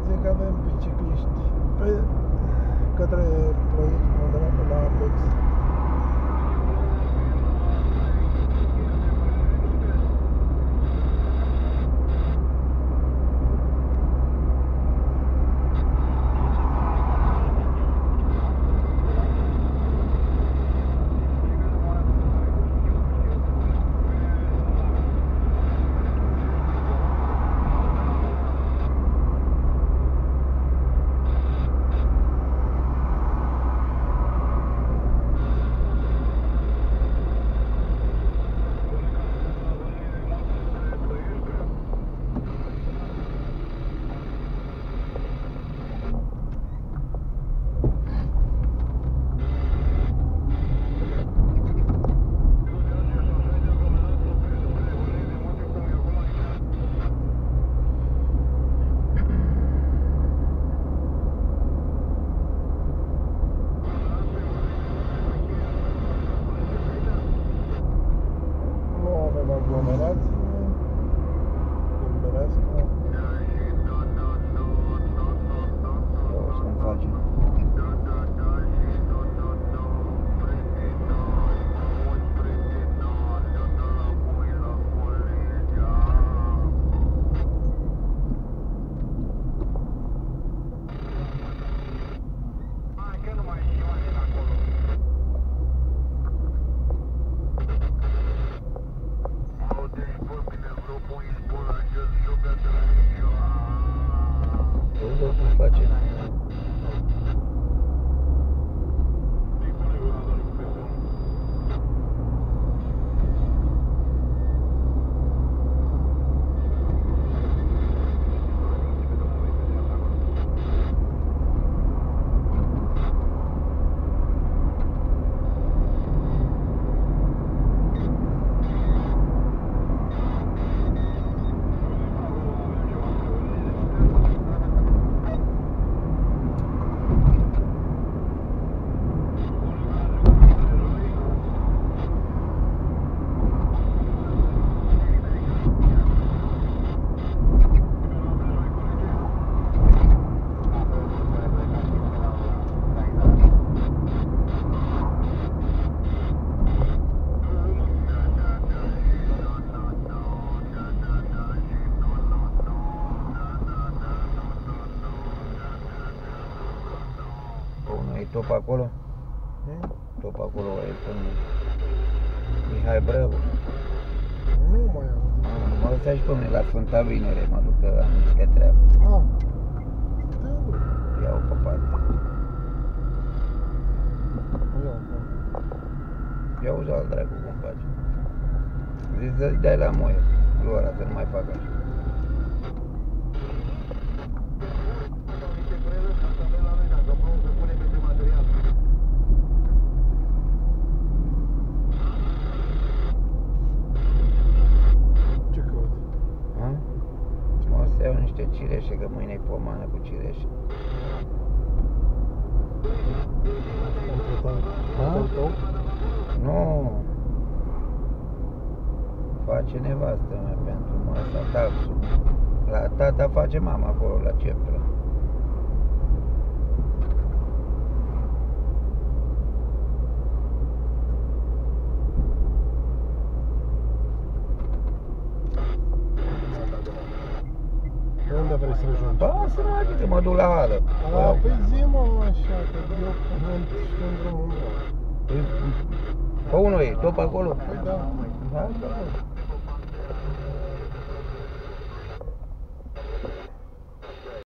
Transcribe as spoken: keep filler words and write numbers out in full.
zic că avem bicicliști pe, către Ploiești, undeva pe la Apex. Aglomerație, Gâmberească. O să-mi facem. Cum face? E top acolo? Hmm? Top acolo e până Mihai Brăvu. Nu mai am. Mă lăsa și pe mine la Sfânta Vinere, mă duc că am mică treabă. Ah. Iau pe parte. Ia uzi al dracu cum faci. Zici să-i dai la moie, Flora, să nu mai facă așa. O să iau niște cireșe, că mâine-i pomană cu cireșe. Nu. Face nevastă mea pentru masa taxul. La tata face mama acolo la Ceptra. Unde vrei să ajungi? Ba, să nu adică mă duc la hală. A, păi zi-mă așa, că eu știu în drumul meu. Pe unul e, tot pe acolo? Păi da. Da, da, da.